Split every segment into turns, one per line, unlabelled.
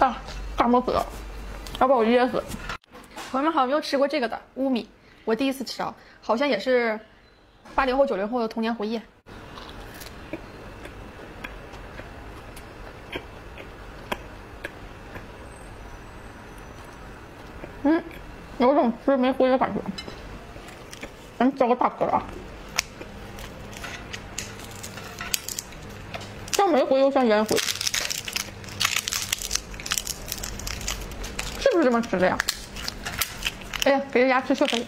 啊，大拇指，要把我噎死！朋友们好，有没有吃过这个的乌米？我第一次吃到，好像也是80后、90后的童年回忆。有种吃没灰的感觉。咱浇个大颗啊，像煤灰又像烟灰，是不是这么吃的呀？哎呀，给这牙齿龋黑，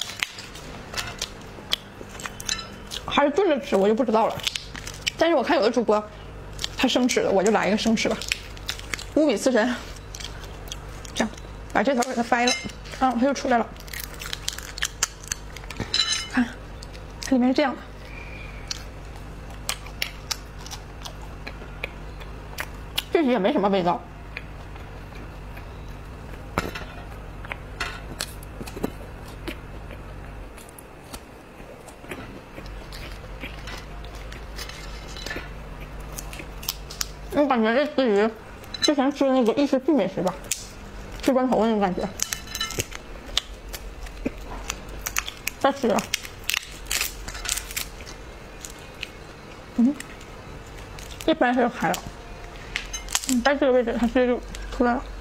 还是炖着吃我就不知道了。但是我看有的主播他生吃的，我就来一个生吃吧。乌米刺身，这样把这头给它掰了，啊，它就出来了。看，它里面是这样的。这些也没什么味道。我感觉类似于之前吃那个意式美食吧，吃砖头的那种感觉。再吃了，一掰它就开了，在这个位置它直接就出来了。